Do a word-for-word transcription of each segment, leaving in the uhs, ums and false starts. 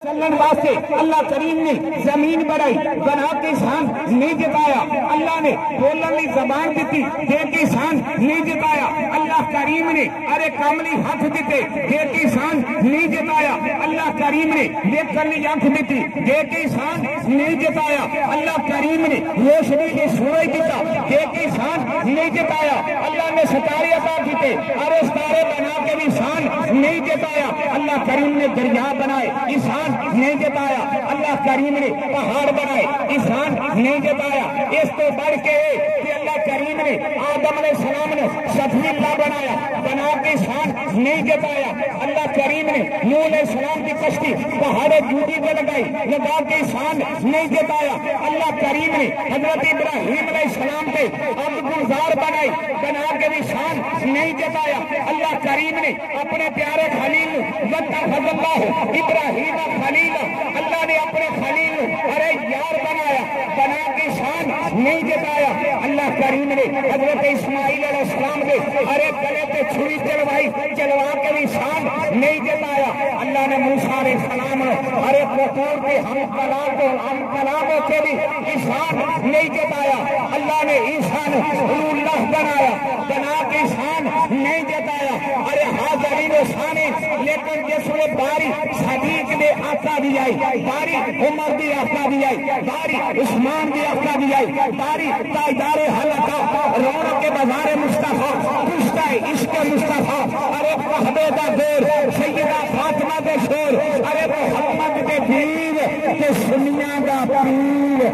چلن واسطے اللہ کریم نے زمین بنائی بنا کے انسان نہیں جتایا. اللہ نے بولن کی زبان دیتی دے کے انسان نہیں جتایا. اللہ کریم نے ارے کاملی ہاتھ دیتے دے کے انسان نہیں جتایا. اللہ کریم نے دیکھنے کی آنکھ دیتی دے کے انسان نہیں جتایا. اللہ کریم نے روشنی کے سورج دیتا دے کے انسان نہیں جتایا. اللہ نے ستارے عطا کیتے ارے ستارے بنا کے بھی انسان نہیں جتایا. اللہ کریم نے دریا بنائے انسان نہیں جتایا. اللہ کریم نے پہاڑ بنائے انسان نہیں جتایا. اس تو بڑھ کے کہ اللہ کریم نے آدم علیہ السلام نے سفیر اللہ بنایا بنا کے انسان نہیں جتایا. اللہ کریم نے نوح علیہ السلام کی کشتی پہاڑ جودی پہ لگائی لگا کے انسان نہیں جتایا. اللہ کریم نے حضرت ابراہیم علیہ السلام پہ اب گلزار بنائی بنا کے بھی انسان نہیں جتایا. اللہ کریم نے اپنے پیارے خلیل واتخذ اللہ ابراہیم خلیل اللہ نے اپنے خلیل ارے یار بنایا بنا کے انسان نہیں جتایا. اللہ کریم نے حضرت اسماعیل علیہ السلام نے ارے گلے پہ چھری چلوائی چلوا کے بھی انسان نہیں جتایا. اللہ نے موسیٰ علیہ السلام ارے قطور کے ہم کلام کو ہم کلاموں کے بھی انسان نہیں جتایا. اللہ نے انسان اللہ بنایا بنا کے انسان نہیں جتایا. ارے حاضرین و ثانی لیکن جس نے باری صدیق نے آقا دی آئی باری عمر دی آقا دی آئی باری عثمان دی آقا دی آئی باری تاجدار حلقہ رونق کے بازار مصطفیٰ پوچھتا ہے عشق مصطفیٰ ارے صحابہ دا دور سیدہ فاطمہ دے شور ارے محمد دے پیر کے سنیاں دا پیر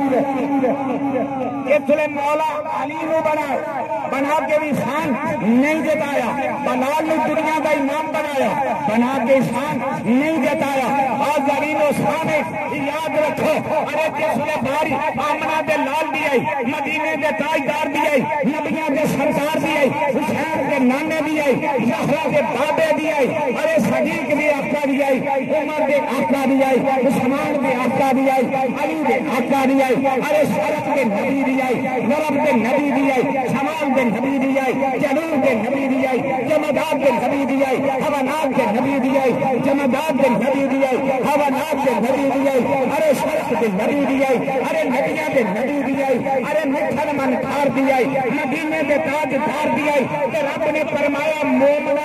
اتنے مولا علی نو بنا بنا کے بھی انسان نہیں جتایا. بلال نے دنیا کا امام بنایا بنا کے انسان نہیں جتایا. اور زمین و سانے یاد رکھو ارے جس نے باری آمنہ دے لال دی آئی مدینے دے تاجدار دی آئی نبیاں دے سردار دی آئی حسین دے نانے دی آئی زہرا دے بابے دی آئی ارے صدیق دے آقا دی آئی عمر دے آقا دی آئی عثمان دے آقا دی آئی علی دے آقا دی آئی ارے شرف دے نبی دی آئی غرب دے نبی دی آئی شمال دے نبی دی آئی جنوب دے نبی دی آئی جمداد دے نبی دی آئی حوانات دے نبی دی آئی جمداد دے نبی دی آئی حوانات دے نبی دی آئی ارے شرف دے نبی دی آئی ارے نبیاں دے نبی دی آئی ارے مکھن من کھار دی آئی مدینے دے تاج دار دی آئی کہ رب نے فرمایا مومنا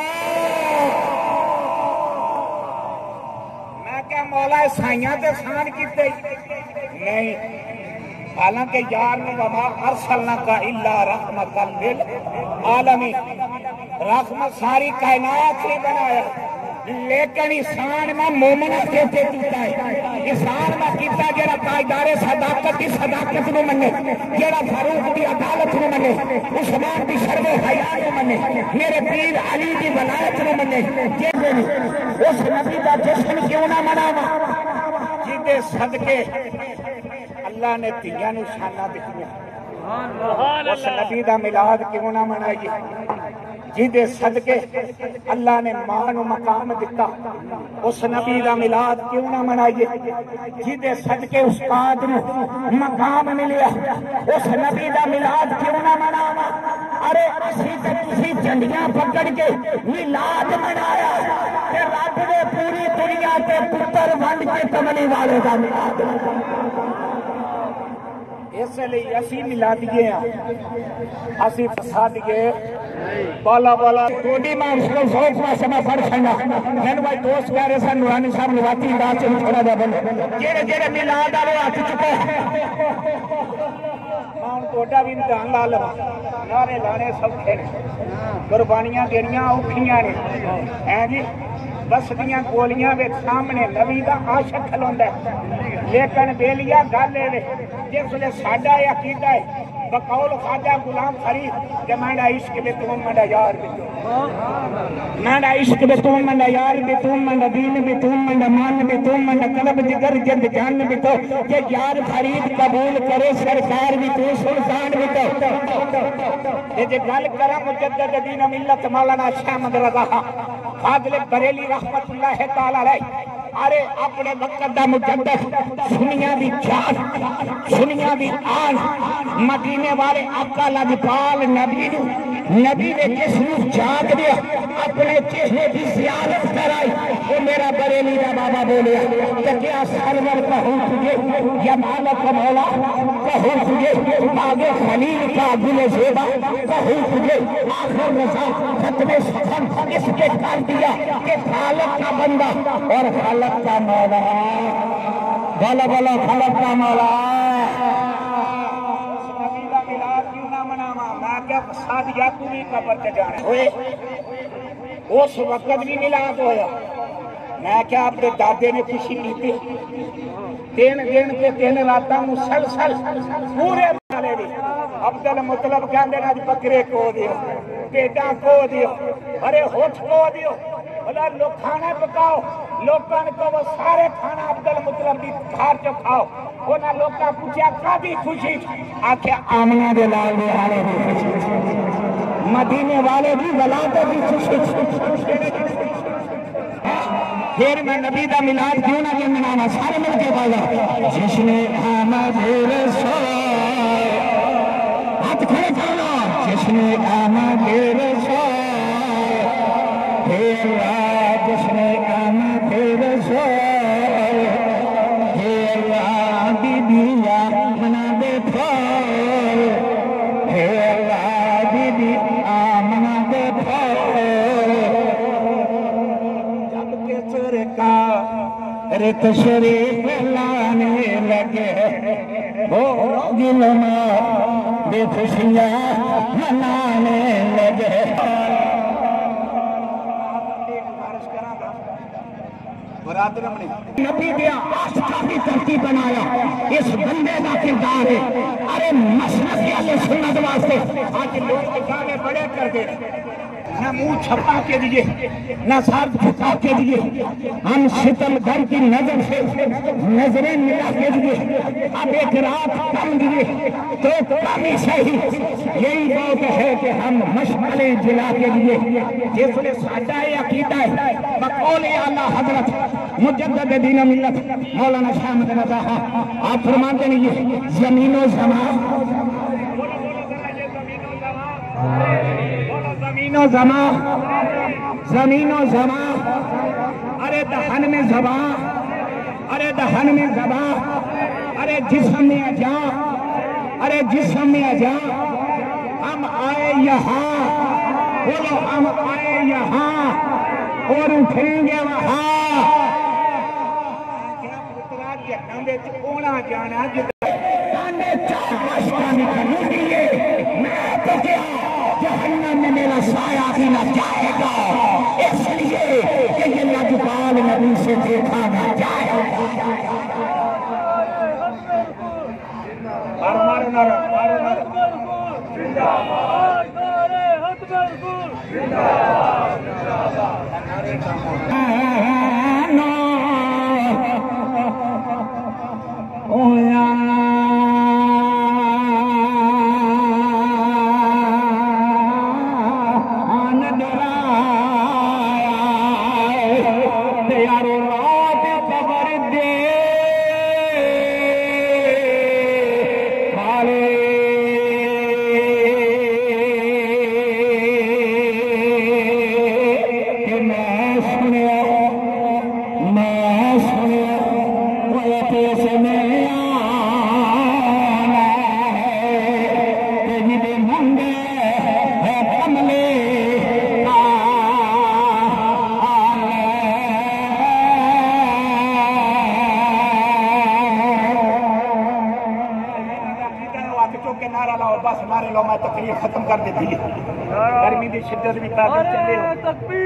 میں کیا مولا سائیاں تے سان کیتے نہیں حالانکہ یار نے وما ارسلناک الا رحمت للعالمین رحمت ساری کائنات نے بنایا لیکن انسان میں مومنہ کیسے کیتا ہے. انسان میں کیتا جڑا تاجدار صداقت کی صداقت نو منے جڑا فاروق دی عدالت نو منے عثمان دی شرم و حیا نو منے میرے پیر علی دی ولایت نو منے اس نبی دا جشن کیوں نہ مناواں جدے صدقے اللہ نے تیاں نو شانہ دتیاں. اس نبی دا میلاد کیوں نہ منائیے جدے صدقے اللہ نے ماں نو مقام دیتا. اس نبی دا میلاد کیوں نہ منائیے جدے صدقے استاد نو مقام ملیا. اس نبی دا میلاد کیوں نہ مناواں. ارے اسی تے کسی جھنڈیاں پکڑ کے میلاد منایا تے رب نے پوری دنیا تے پتر ونڈ کے کملی والے دا میلاد اس لیے اسی ملادیے ہیں اسی فسادیے بالا بالا کوڈی میں اس کو سوچ میں سما پڑھ سنگا میں بھائی دوست کہہ رہے سن نورانی صاحب نواتی انداز سے تھوڑا جا بولے جیڑے جیڑے میلاد والے آ چکے ہیں میں ان کوڈا بھی امتحان لا لوا نعرے لانے سوکھے نے قربانیاں دینیاں اوکھیاں نے ہیں جی بس دیاں گولیاں دے سامنے نبی دا عاشق کھلوندا ہے لیکن بیلیا گل ہے جس نے ساڈا یہ عقیدہ ہے بقول خواجہ غلام فرید کہ میں عشق بے تم منڈا یار بے تم میں عشق بے تم منڈا یار بے تم منڈا دین بے تم منڈا مان بے تم منڈا قلب جگر جند جان بے تو کہ یار فرید قبول کرے سرکار بھی تو سلطان بھی تو یہ جو گل کرا مجدد دین ملت مولانا شاہ احمد رضا فاضل بریلی رحمت اللہ تعالی علیہ ارے اپنے وقت دا مجدد سنیا دی جان سنیا دی آن مدینے والے آقا لاجپال نبی نبی نے جسم جاگ دیا اپنے چہرے کی زیارت کرائی وہ میرا بریلی کا بابا بولے کہ کیا سرور کہوں تجھے یا مالک مولا کہوں تجھے آگے خلیل کا دل زیبا کہوں تجھے آخر رضا ختم سخن اس کے کر دیا کہ خالق کا بندہ اور خالق کا مولا بولا بولا خالق کا مولا سادیاتوی قبر تے جانے ہوئے اس وقت بھی ملاد ہویا میں کیا اپنے دادے نے خوشی کی تھی تین دن کے تین راتاں مسلسل پورے والے بھی عبدالمطلب کہندے نے بکرے کو دیو بیٹا کو دیو ارے ہوٹھ کو دیو بلا لوگ کھانا پکاؤ لوگاں کو وہ سارے کھانا عبدالمطلب بھی گھر چو کھاؤ ہونا لوگ کا پوچھا کبھی خوشی آکھے آمنہ دے لال دے آلے بھی مدینے والے بھی ولادہ بھی خوشی پھر میں نبی دا ملاد کیوں نہ جن منانا سارے مل کے بالا جس نے آمد رسول ہاتھ کھڑے کرنا جس نے آمد رسول پھر جس نے آمد رسول رت شریف لانے لگے وہ دل میں بے خوشیاں منانے لگے نبی دیا آسکا کی ترتیب بنایا اس بندے کا کردار ہے ارے مشرق والے سنت واسطے آج لوگ گانے بڑے کر دے نہ منہ چھپا کے دیئے نہ سار چھپا کے دیئے ہم ستم گھر کی نظر سے نظریں ملا کے دیئے اب ایک رات کم دیئے تو کمی صحیح یہی بات ہے کہ ہم مشملیں جلا کے دیئے جس نے ساڈا عقیدہ ہے بقول اعلیٰ حضرت مجدد دین ملت مولانا شاہ احمد رضا آپ فرماتے ہیں یہ زمین و زمان زمین و زمان زمین و زمان ارے دہن میں زبان ارے دہن میں زبان ارے جسم میں اجاں ارے جسم میں اجاں ہم آئے یہاں بولو ہم آئے یہاں اور اٹھیں گے وہاں کیا پترا جہنم دے چکونا جانا جتنے چاہش کا نکلوں دیئے میں تو کیا جہنم میں میرا سایہ بھی نہ جائے گا اس لیے کہ یہ لاجپال نبی سے دیکھا نہ جائے گا مارو مارو نارو مارو نارو زندہ باد نعرہ حیدر زندہ ختم کر دیتی ہے گرمی دی شدت بھی قابل چلے ہو